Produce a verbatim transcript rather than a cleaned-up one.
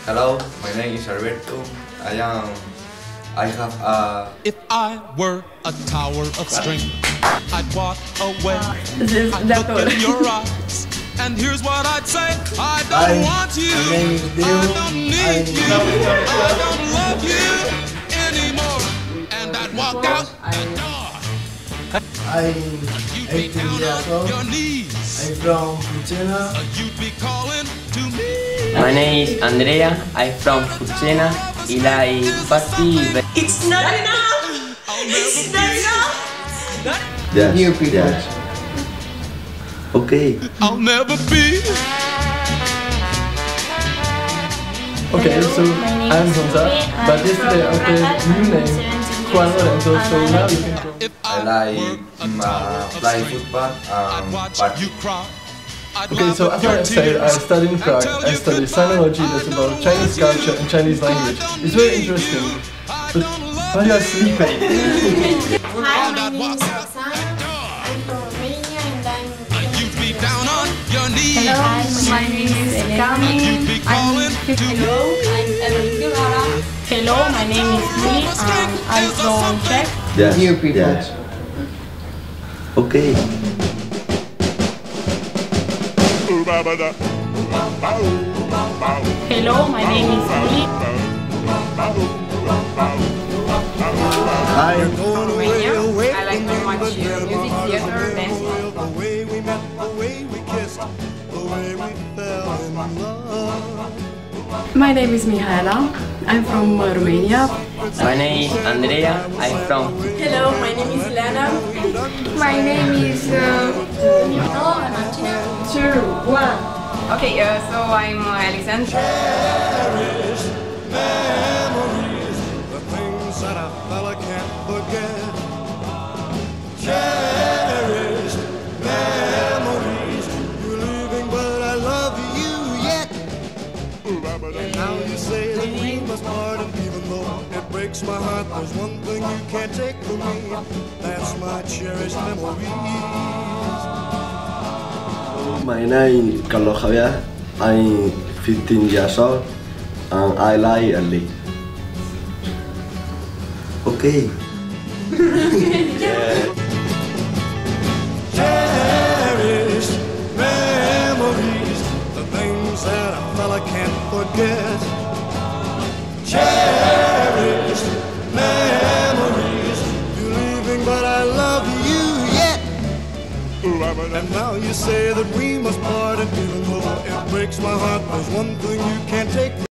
Hello, my name is Alberto. I am. I have a. If I were a tower of strength, I'd walk away. I'd look in your eyes, and here's what I'd say: I don't I, want you. I don't need you. I don't love you anymore. And I'd walk out the door. I'm You'd be eighteen down years on old. your knees. I'm from Purchena. You'd be calling to me. My name is Andrea. I'm from Purchena. I like party. It's not enough! It's not enough! Yes. New people. Yes. Okay. I'll never be. Okay, so I'm Gonza, but yesterday I played new name, Juego, so now you can go. If I like um, uh, play football and party. you cry. Okay, so as I said, I study in Prague. I study sinology, that's about Chinese culture and Chinese language. It's very interesting. But why are you sleeping? Hi, my name is Roxanne. I'm from Romania and I'm... You'd be down on your knees. Hello, my name is Elena. You'd be calling to me. Hello, my name is Lee and I'm from Czech. Yes. New people. Yes. Okay. Hello, my name is Lee. Hi. From Romania. I like very much uh, music, theater, dance. My name is Mihaela. I'm from uh, Romania. My name is Andrea. I'm from. Hello, my name is Lana. My name is... Uh... Two, one. Okay, uh, so I'm uh, Alexandra. Now you say that we must part, and even though it breaks my heart, there's one thing you can't take from me. That's my cherished memories. My name is Carlos Javier. I'm fifteen years old and I like early. Okay. Yeah. Cherished memories, the things that a fella can't forget. Cherished memories, you're leaving but I love you yet. And now you say that we must part, and even though it breaks my heart, there's one thing you can't take.